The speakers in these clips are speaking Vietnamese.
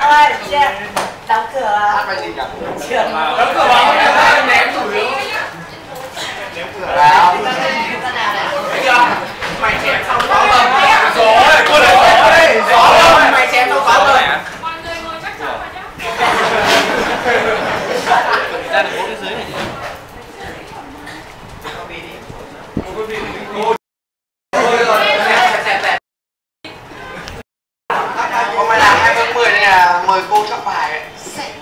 ơi, đóng cửa. Hát bài gì nhỉ? Đóng cửa vào em ném chủ yếu. Ném cửa nào? Thấy chưa? Mày chém xong có rồi. Rồi, cô lấy gió đây. Gió rồi, mày chém xong có rồi. Mọi người ngồi chắc chắn vào nhá. Ra được 4 cái dưới này. Hôm nay là 20/10 nên là mời cô chọn bài ấy.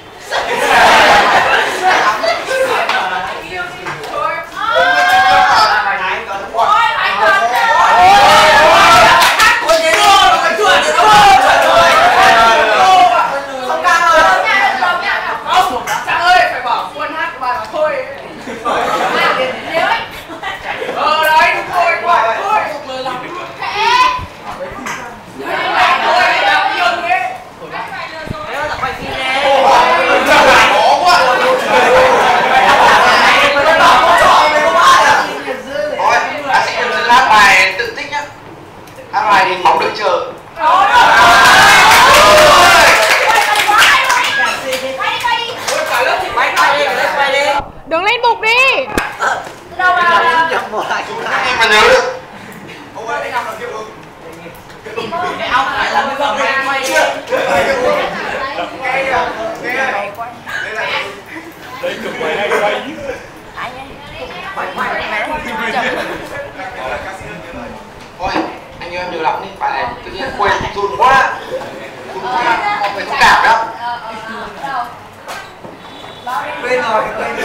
Hát bài tự tích nhá. Hát bài thì mong đợi chờ. Đứng lên bục đi. Đâu mà Em mà nhớ được. ông phải là người vợ này quay chưa? Đây cực quay hay quay. Thôi, anh ơi em nhớ lắm đi, bài này tự nhiên quên run quá. Run quá, không phải thông cảm đâu. Quên rồi,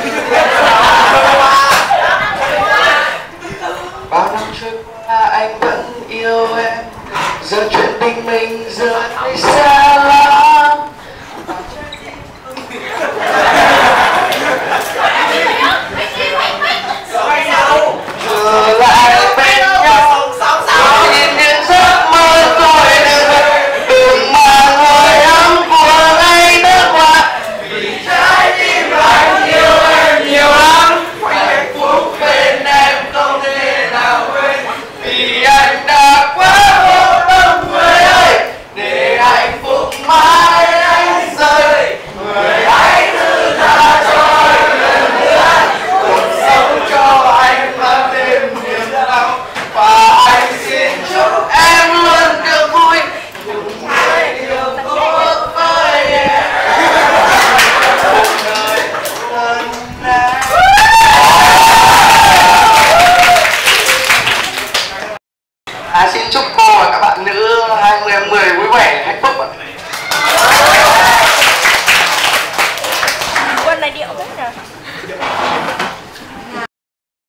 bao năm trôi qua anh vẫn yêu em. Giờ chuyện tình mình giờ thấy xa lắm. Trở lại bên nhau, nhìn những giấc mơ tôi đừng mà hồi ấm của ngày nước qua. Vì trái tim anh yêu em nhiều lắm, hạnh phúc bên em không thể nào quên. Vì anh đã quá vô tâm người ơi, để hạnh phúc mãi anh rơi. Người hãy thứ tha cho anh lần nữa, cuộc sống cho anh mang thêm niềm đau. Và anh xin chúc em luôn được vui, cùng với điều tốt với em. Cuộc đời lần này. Xin chúc cô và các bạn nữ 20/10 vui vẻ, hạnh phúc ạ. Quân này điệu hết rồi.